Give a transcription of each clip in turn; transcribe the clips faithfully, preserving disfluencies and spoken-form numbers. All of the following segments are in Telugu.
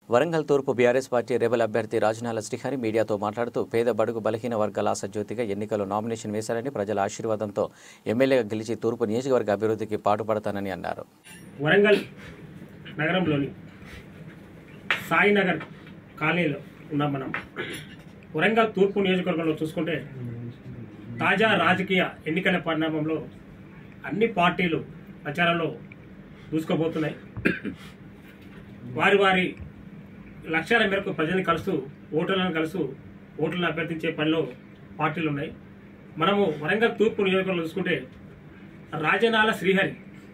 వరంగల్ తూర్పు బీఆర్ఎస్ పార్టీ రెబల్ అభ్యర్థి రాజనాల శ్రీహరి మీడియాతో మాట్లాడుతూ పేద బడుగు బలహీన వర్గాల ఆశాజ్యోతిగా ఎన్నికల్లో నామినేషన్ వేశారని ప్రజల ఆశీర్వాదంతో ఎమ్మెల్యేగా గెలిచి తూర్పు నియోజకవర్గ అభివృద్ధికి పాటుపడతానని అన్నారు. వరంగల్ నగరంలోని సాయినగర్ కాలనీలో ఉన్నాం. మనం వరంగల్ తూర్పు నియోజకవర్గంలో చూసుకుంటే తాజా రాజకీయ ఎన్నికల పరిణామంలో అన్ని పార్టీలు ప్రచారంలో దూసుకోబోతున్నాయి. వారి వారి లక్ష్యాల మేరకు ప్రజల్ని కలుస్తూ ఓటర్లను కలుస్తూ ఓటర్లను అభ్యర్థించే పనిలో పార్టీలు ఉన్నాయి. మనము వరంగల్ తూర్పు నియోజకవర్గంలో చూసుకుంటే రాజనాల శ్రీహరి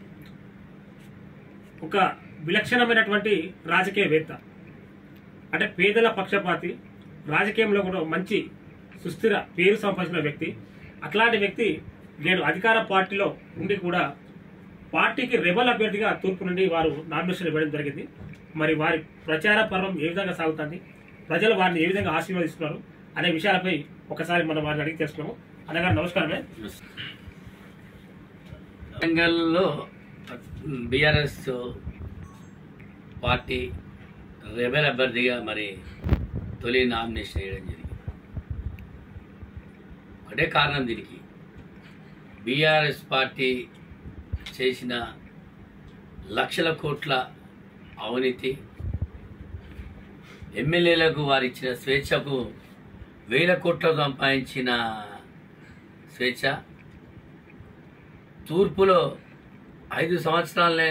ఒక విలక్షణమైనటువంటి రాజకీయవేత్త, అంటే పేదల పక్షపాతి, రాజకీయంలో కూడా మంచి సుస్థిర పేరు సంపాదించిన వ్యక్తి. అట్లాంటి వ్యక్తి నేడు అధికార పార్టీలో ఉండి కూడా పార్టీకి రెబల్ అభ్యర్థిగా తూర్పు నుండి వారు నామినేషన్ ఇవ్వడం జరిగింది. మరి వారి ప్రచార పర్వం ఏ విధంగా సాగుతుంది, ప్రజలు వారిని ఏ విధంగా ఆశీర్వదిస్తున్నారు అనే విషయాలపై ఒకసారి మనం వారిని అడిగి తెలుసుకున్నాము. అన్నగారు నమస్కారమే. వరంగల్లో బీఆర్ఎస్ పార్టీ రెబెల్ అభ్యర్థిగా మరి తొలి నామినేషన్ వేయడం జరిగింది. ఒకటే కారణం దీనికి, బీఆర్ఎస్ పార్టీ చేసిన లక్షల కోట్ల అవినీతి, ఎమ్మెల్యేలకు వారు ఇచ్చిన స్వేచ్ఛకు వేల కోట్ల సంపాదించిన స్వేచ్ఛ, తూర్పులో ఐదు సంవత్సరాలనే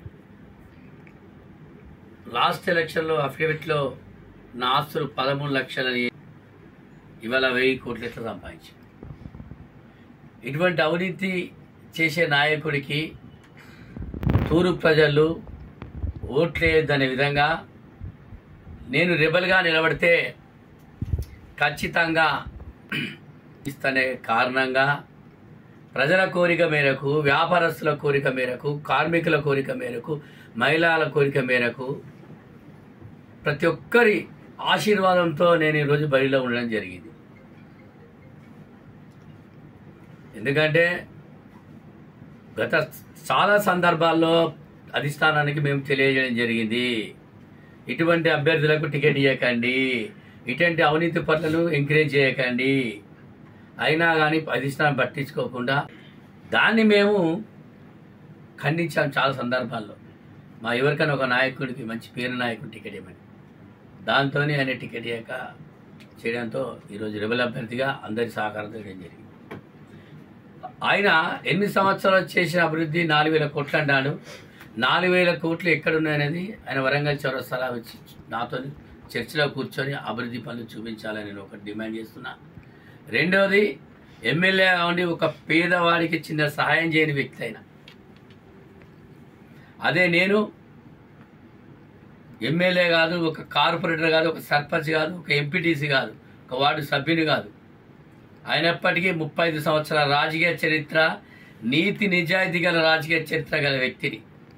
లాస్ట్ ఎలక్షన్లో అఫిడవిట్లో నా ఆస్తులు పదమూడు లక్షలని ఇవాళ వెయ్యి కోట్లు ఎట్లా సంపాదించారు. ఇటువంటి అవినీతి చేసే నాయకుడికి తూర్పు ప్రజలు ఓట్లేదనే విధంగా నేను రెబల్గా నిలబడితే ఖచ్చితంగా ఇస్తనే కారణంగా ప్రజల కోరిక మేరకు, వ్యాపారస్తుల కోరిక మేరకు, కార్మికుల కోరిక మేరకు, మహిళల కోరిక మేరకు ప్రతి ఒక్కరి ఆశీర్వాదంతో నేను ఈరోజు బరిలో ఉండడం జరిగింది. ఎందుకంటే గత చాలా సందర్భాల్లో అధిష్టానానికి మేము తెలియజేయడం జరిగింది, ఇటువంటి అభ్యర్థులకు టికెట్ ఇవ్వకండి, ఇటువంటి అవినీతి పనులను ఎంకరేజ్ చేయకండి. అయినా కానీ అధిష్టానం పట్టించుకోకుండా దాన్ని మేము ఖండించాం చాలా సందర్భాల్లో. మా ఎవరికైనా ఒక నాయకుడికి, మంచి పేరు నాయకుడు టికెట్ ఇవ్వమని, దాంతో ఆయన టికెట్ ఇవ్వక చేయడంతో ఈరోజు రెబెల్ అభ్యర్థిగా అందరి సహకారంతో చేయడం జరిగింది. ఆయన ఎనిమిది సంవత్సరాలు చేసిన అభివృద్ధి నాలుగు వేల కోట్లు అంటాడు. నాలుగు వేల కోట్లు ఎక్కడున్నాయనేది ఆయన వరంగల్ చౌరస్తాలో వచ్చి నాతో చర్చలో కూర్చొని అభివృద్ధి పనులు చూపించాలని నేను ఒకటి డిమాండ్ చేస్తున్నా. రెండవది, ఎమ్మెల్యే ఉండి ఒక పేదవాడికి చిన్న సహాయం చేయని వ్యక్తి అయినా, అదే నేను ఎమ్మెల్యే కాదు, ఒక కార్పొరేటర్ కాదు, ఒక సర్పంచ్ కాదు, ఒక ఎంపీటీసీ కాదు, ఒక వార్డు సభ్యుని కాదు, అయినప్పటికీ ముప్పై ఐదు సంవత్సరాల రాజకీయ చరిత్ర, నీతి నిజాయితీ గల రాజకీయ చరిత్ర గల వ్యక్తిని.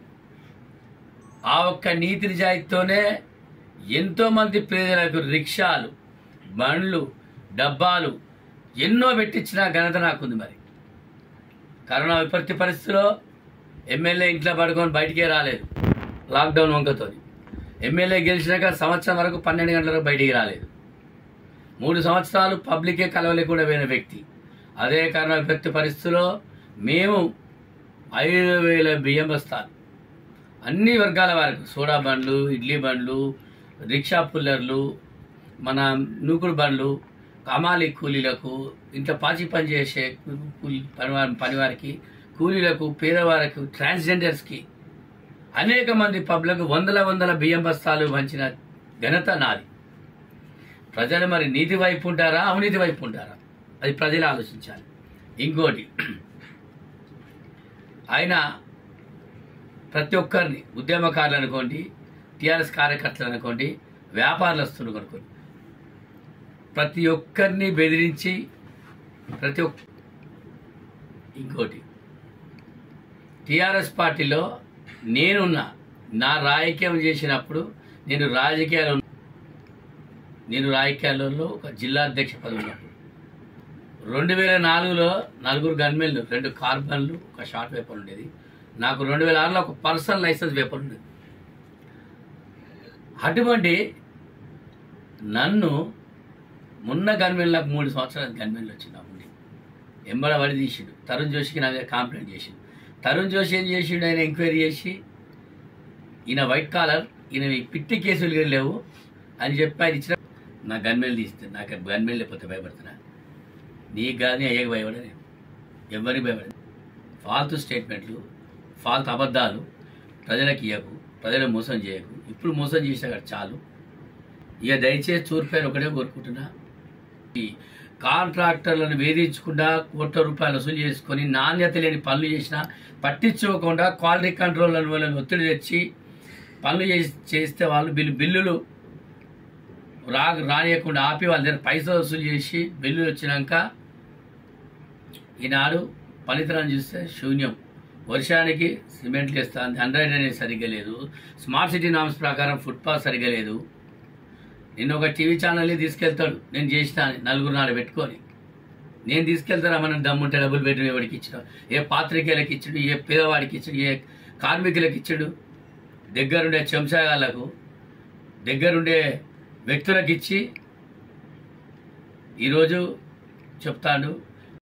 ఆ ఒక్క నీతి నిజాయితీతోనే ఎంతోమంది పేదలకు రిక్షాలు, బండ్లు, డబ్బాలు ఎన్నో పెట్టించిన ఘనత నాకుంది. మరి కరోనా విపత్తి పరిస్థితిలో ఎమ్మెల్యే ఇంట్లో పడుకొని బయటికే రాలేదు, లాక్డౌన్ వంకతో. ఎమ్మెల్యే గెలిచినాక సంవత్సరం వరకు పన్నెండు గంటలకు బయటికి రాలేదు. మూడు సంవత్సరాలు పబ్లికే కలవలేకుండా పోయిన వ్యక్తి. అదే కరోనా విపత్తి పరిస్థితిలో మేము ఐదు వేల బియ్యం బస్తాలు అన్ని వర్గాల వారికి, సోడా బండ్లు, ఇడ్లీ బండ్లు, రిక్షా పుల్లర్లు, మన నూకుడు బండ్లు, కమాలి కూలీలకు, ఇంట్లో పాచి పని చేసే కూలీ పనివారి పనివారికి, కూలీలకు, పేదవారికి, ట్రాన్స్జెండర్స్కి, అనేక మంది పబ్లకు వందల వందల బియ్యం బస్తాలు పంచిన ఘనత నాది. ప్రజలు మరి నీతి వైపు ఉంటారా, అవినీతి వైపు ఉంటారా, అది ప్రజలు ఆలోచించాలి. ఇంకోటి, ఆయన ప్రతి ఒక్కరిని, ఉద్యమకారులు అనుకోండి, టీఆర్ఎస్ కార్యకర్తలు అనుకోండి, వ్యాపారస్తులు అనుకోండి, ప్రతి ఒక్కరిని బెదిరించి ప్రతి ఒక్క ఇంకోటి టీఆర్ఎస్ పార్టీలో నేనున్నా, నా రాజకీయం చేసినప్పుడు నేను రాజకీయాలు నేను రాజకీయాలలో ఒక జిల్లా అధ్యక్ష పదవి ఉన్నప్పుడు రెండు వేల నాలుగులో నలుగురు గన్మెన్లు, రెండు కార్బన్లు, ఒక షార్ట్ వేపర్ ఉండేది. నాకు రెండు వేల ఆరులో ఒక పర్సనల్ లైసెన్స్ వేపర్ ఉండేది. అటువంటి నన్ను మొన్న గన్మెన్ నాకు మూడు సంవత్సరాలు గన్మెన్లు వచ్చింది అమ్ముడి ఎంబడ వడి తీసిండు. తరుణ్ జోషికి నా మీద కంప్లైంట్ చేసిండు. తరుణ్ జోషి ఏం చేసిండు, ఆయన ఎంక్వైరీ చేసి ఈయన వైట్ కాలర్, ఈయన పిట్టి కేసులు లేవు అని చెప్పి ఆయన ఇచ్చిన నా గన్మెన్లు తీస్తే నాకు గన్మెన్ లేకపోతే భయపడుతున్నా. నీకు కానీ అయ్యకు భయపడ, నేను ఎవరికి భయపడదు. ఫాల్తు స్టేట్మెంట్లు, ఫాల్తు అబద్ధాలు ప్రజలకు ఇవ్వకు, ప్రజలకు మోసం చేయకు. ఇప్పుడు మోసం చేసా చాలు. ఇక దయచేసి తూర్పుపైన ఒకటే కోరుకుంటున్నా, ఈ కాంట్రాక్టర్లను వేధించకుండా కోట్ల రూపాయలు వసూలు చేసుకొని నాణ్యత లేని పనులు చేసినా పట్టించుకోకుండా క్వాలిటీ కంట్రోల్ వాళ్ళని ఒత్తిడి తెచ్చి పనులు చేసి చేస్తే వాళ్ళు బిల్లు బిల్లులు రా రానియకుండా ఆపి వాళ్ళ దగ్గర పైసలు వసూలు చేసి బిల్లులు వచ్చినాక ఈనాడు ఫలితాలను చూస్తే శూన్యం. వర్షానికి సిమెంట్లు వేస్తుంది, అండ్రాయిడ్ అనేది సరిగ్గా లేదు, స్మార్ట్ సిటీ నామ్స్ ప్రకారం ఫుట్పాత్ సరిగ్గా లేదు. నిన్న ఒక టీవీ ఛానల్ని తీసుకెళ్తాడు, నేను చేసిన నలుగురు నాలుగు పెట్టుకొని నేను తీసుకెళ్తాను. మన దమ్ముంటే డబ్బులు బెడ్రూమ్ ఎవరికి ఇచ్చాడు, ఏ పాత్రికేయులకు ఇచ్చాడు, ఏ పేదవాడికి ఇచ్చాడు, ఏ కార్మికులకు ఇచ్చాడు, దగ్గరుండే చెంచాగాళ్ళకు దగ్గరుండే వ్యక్తులకు ఇచ్చి ఈరోజు చెప్తాడు